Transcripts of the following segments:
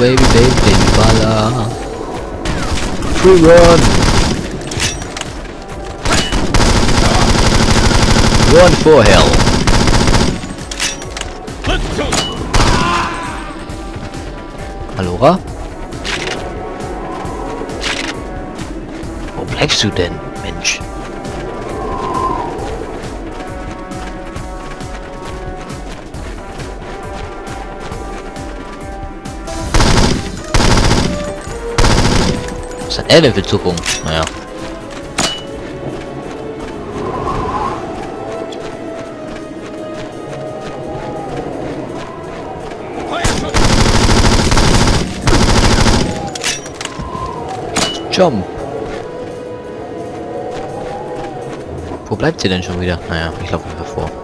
baby, baby, baby, baller. Free run. Run for hell. Allora? Wo bleibst du denn, Mensch? Was hat er denn für Zukunft? Naja. Jump. Wo bleibt sie denn schon wieder? Naja, ich laufe einfach vor.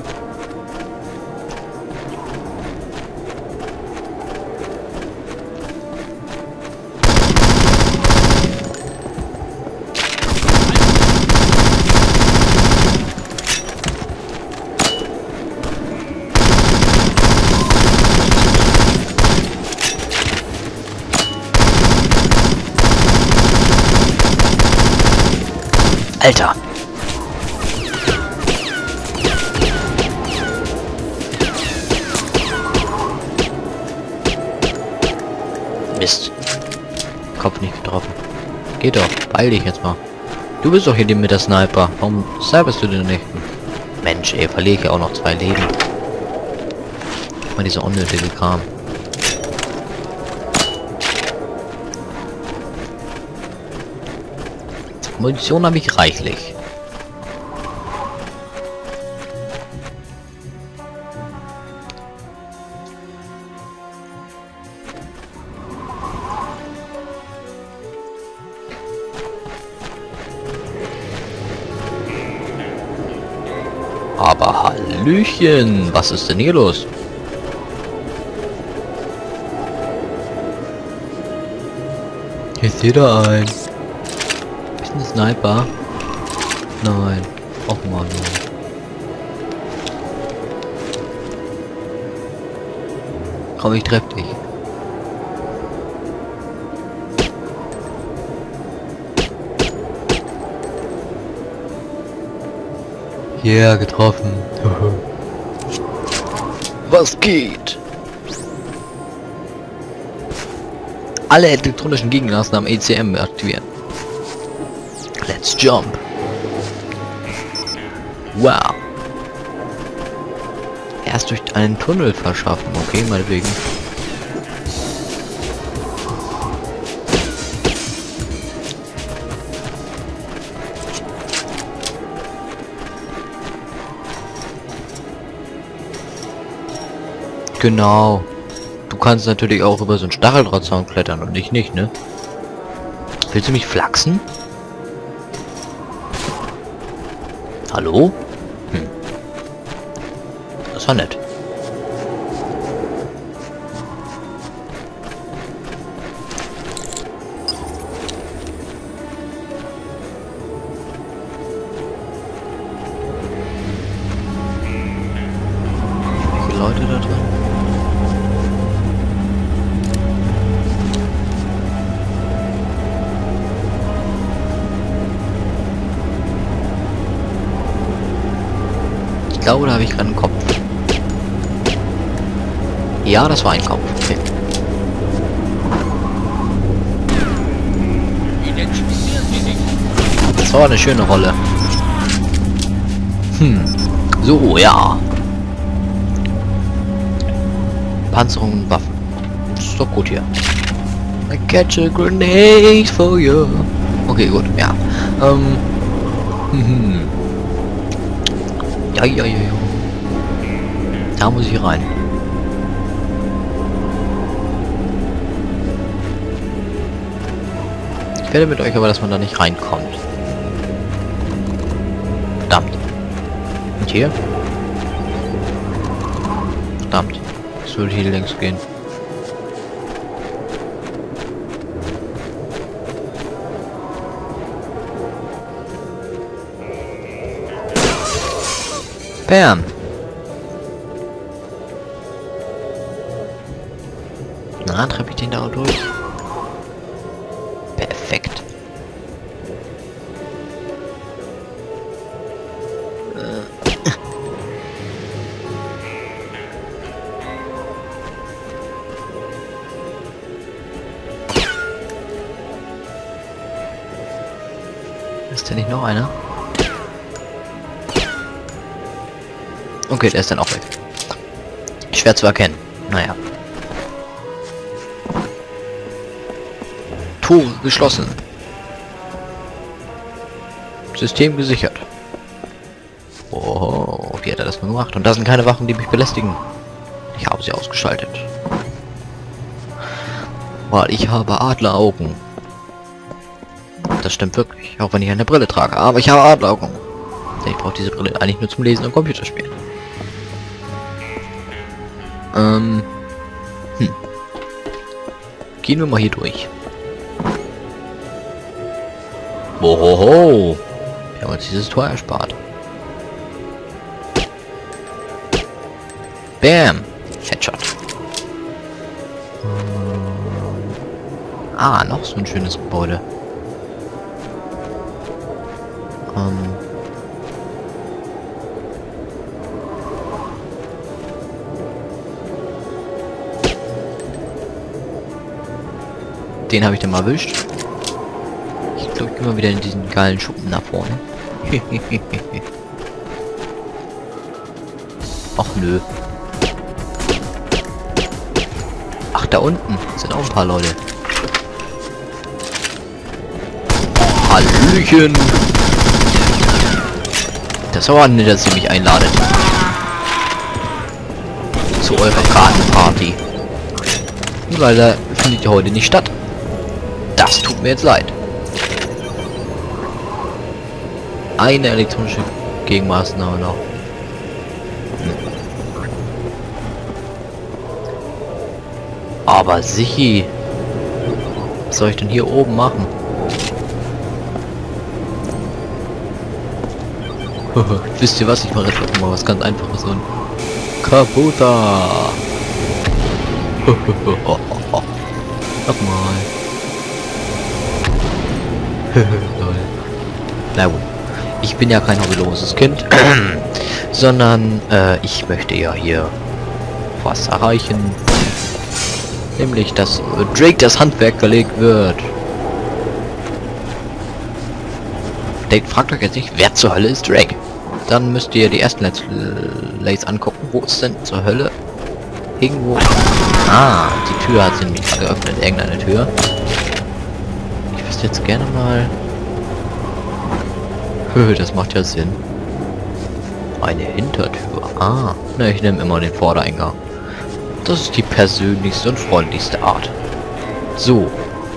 Alter! Mist. Kopf nicht getroffen. Geht doch. Beeil dich jetzt mal. Du bist doch hier mit der Sniper. Warum sniperst du denn nicht? Mensch, ey, verliere ich ja auch noch 2 Leben. Mal dieser unnötige Kram. Munition habe ich reichlich. Aber Hallöchen, was ist denn hier los? Ist jeder ein? Ist ein Sniper? Nein. Och man. Komm, ich treff dich. Yeah, getroffen. Was geht? Alle elektronischen Gegenmaßnahmen am ECM aktivieren. Let's jump. Wow. Erst durch einen Tunnel verschaffen. Okay, meinetwegen. Genau. Du kannst natürlich auch über so einen Stacheldrahtzaun klettern und ich nicht, ne? Willst du mich flachsen? Hallo? Hm. Das war nett. Welche Leute da drin? Ich glaube, da habe ich gerade einen Kopf. Ja, das war ein Kopf. Okay. Das war eine schöne Rolle. So, ja. Panzerung und Waffen. Das ist doch gut hier. I catch a grenade for you. Okay, gut, ja. Ja. Da muss ich rein. Ich werde mit euch aber, dass man da nicht reinkommt. Verdammt. Und hier? Verdammt. Es würde hier längs gehen. Bam. Ah, treffe ich den da auch durch? Perfekt. Ist da nicht noch einer? Okay, der ist dann auch weg. Schwer zu erkennen. Naja. Tore geschlossen. System gesichert. Oh, wie hat er das nur gemacht? Und da sind keine Wachen, die mich belästigen. Ich habe sie ausgeschaltet. Weil ich habe Adleraugen. Das stimmt wirklich, auch wenn ich eine Brille trage. Aber ich habe Adleraugen. Ich brauche diese Brille eigentlich nur zum Lesen und Computerspielen. Gehen wir mal hier durch. Ohoho. Wir haben uns dieses Tor erspart. Bam. Headshot. Ah, noch so ein schönes Gebäude. Den habe ich dann mal erwischt. Ich glaube, ich gehe mal wieder in diesen geilen Schuppen nach vorne. Ach nö. Ach, da unten sind auch ein paar Leute. Hallöchen! Das war nicht, dass ihr mich einladet. Zu eurer Gartenparty. Und leider findet ihr heute nicht statt. Das tut mir jetzt leid. Eine elektronische Gegenmaßnahme noch. Aber sichi. Was soll ich denn hier oben machen? Wisst ihr was? Ich mache jetzt mal was ganz Einfaches und Kaputa. Nochmal. Na gut. Ich bin ja kein hobbyloses Kind, sondern ich möchte ja hier was erreichen. Nämlich, dass Drake das Handwerk gelegt wird. Fragt euch jetzt nicht, wer zur Hölle ist Drake? Dann müsst ihr die ersten Let's Plays angucken. Wo ist denn zur Hölle? Irgendwo. Ah, die Tür hat sie nämlich gerade geöffnet. Irgendeine Tür. Ich wüsste jetzt gerne mal. Das macht ja Sinn. Eine Hintertür. Ah, na, ich nehme immer den Vordereingang. Das ist die persönlichste und freundlichste Art. So.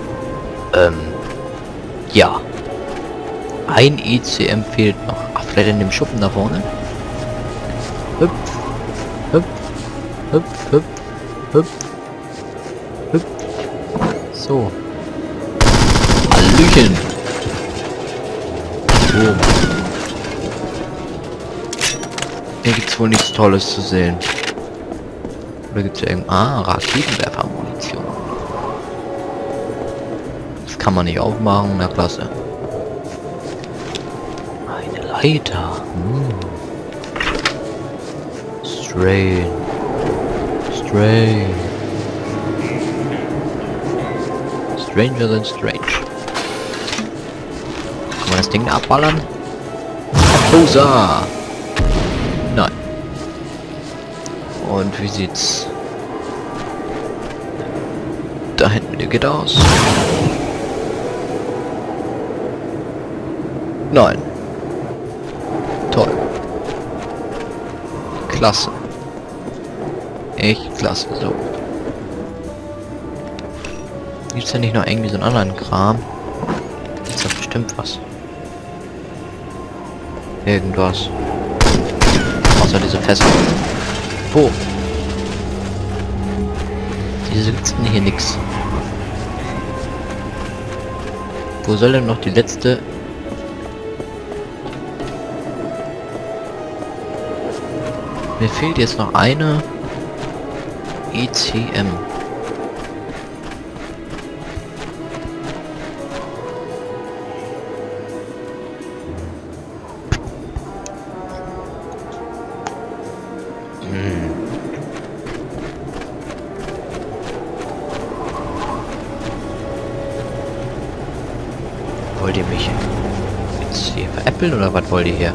Ja. Ein ECM fehlt noch. Ach, vielleicht in dem Schuppen da vorne. Hüpf. Hüpf. Hüpf. Hüpf. Hüpf. Hüpf. So. Hallöchen. So. Hier gibt's wohl nichts Tolles zu sehen. Oder gibt's ja irgend... Ah, Raketenwerfer-Munition. Das kann man nicht aufmachen, na klasse. Eine Leiter. Strange. Strange. Stranger than strange. Kann man das Ding abballern? Rosa! Nein. Und wie sieht's da hinten mit dem Gitter aus? Nein. Toll. Klasse. Echt klasse. So. Gibt's ja nicht noch irgendwie so einen anderen Kram? Gibt's da bestimmt was. Irgendwas. Außer diese Fässer. Wo? Diese gibt's denn hier nix. Wo soll denn noch die letzte... Mir fehlt jetzt noch eine ECM. die veräppeln oder was wollt ihr hier?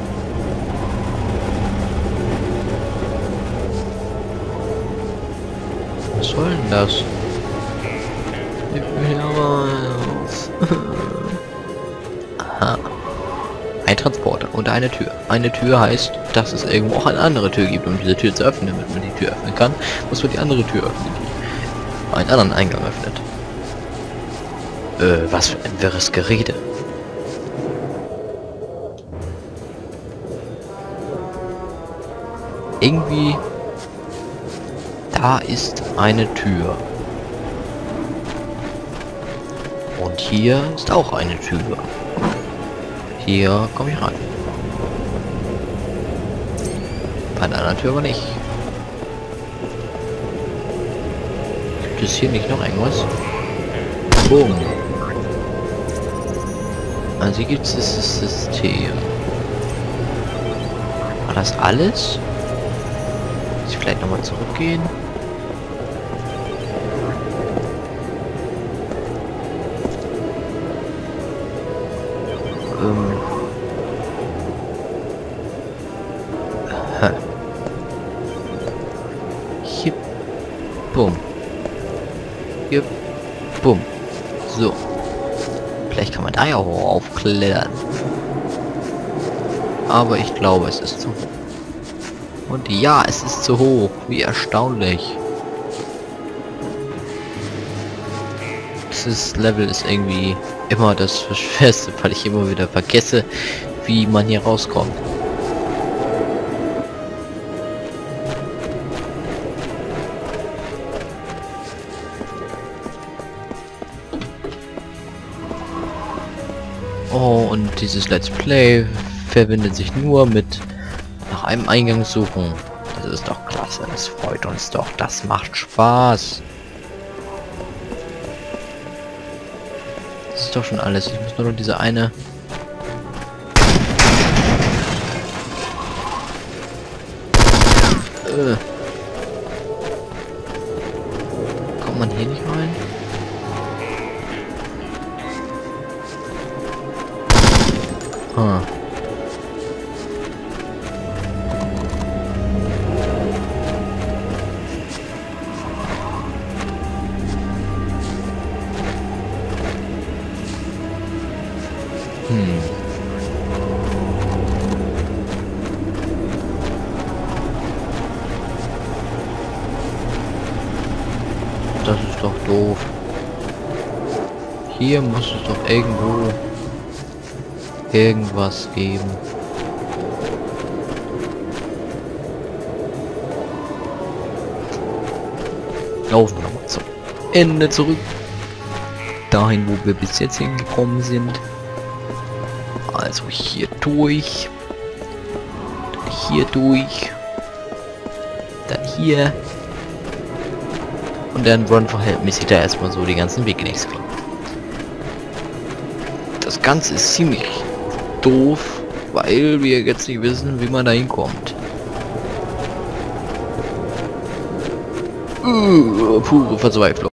Was soll denn das? Ich will hier raus. Aha. Ein Transporter und eine Tür. Eine Tür heißt, dass es irgendwo auch eine andere Tür gibt, um diese Tür zu öffnen. Damit man die Tür öffnen kann, muss man die andere Tür öffnen, die einen anderen Eingang öffnet. Was für ein wirres Gerede. Irgendwie... Da ist eine Tür. Und hier ist auch eine Tür. Hier komme ich rein. Bei der anderen Tür aber nicht. Gibt es hier nicht noch irgendwas? Boom. Also hier gibt es das System. War das alles? Muss ich vielleicht nochmal zurückgehen? Hier. Bumm. Hier. Bumm. So. Vielleicht kann man da ja hoch aufklettern. Aber ich glaube, es ist zu hoch. Und ja, es ist zu hoch. Wie erstaunlich. Dieses Level ist irgendwie immer das Schwerste, weil ich immer wieder vergesse, wie man hier rauskommt. Oh, und dieses Let's Play verbindet sich nur mit nach einem Eingang suchen. Das ist doch klasse, das freut uns doch, das macht Spaß. Das ist doch schon alles, ich muss nur noch diese eine... Kommt man hier nicht rein? Ah. Das ist doch doof. Hier muss es doch irgendwo irgendwas geben. Laufen wir nochmal zum Ende zurück. Dahin, wo wir bis jetzt hingekommen sind. Also hier durch. Dann hier durch. Dann hier. Und dann Run verhältnismäßig da erstmal so die ganzen Wege nichts klar. Das Ganze ist ziemlich doof, weil wir jetzt nicht wissen, wie man da hinkommt. Pure Verzweiflung.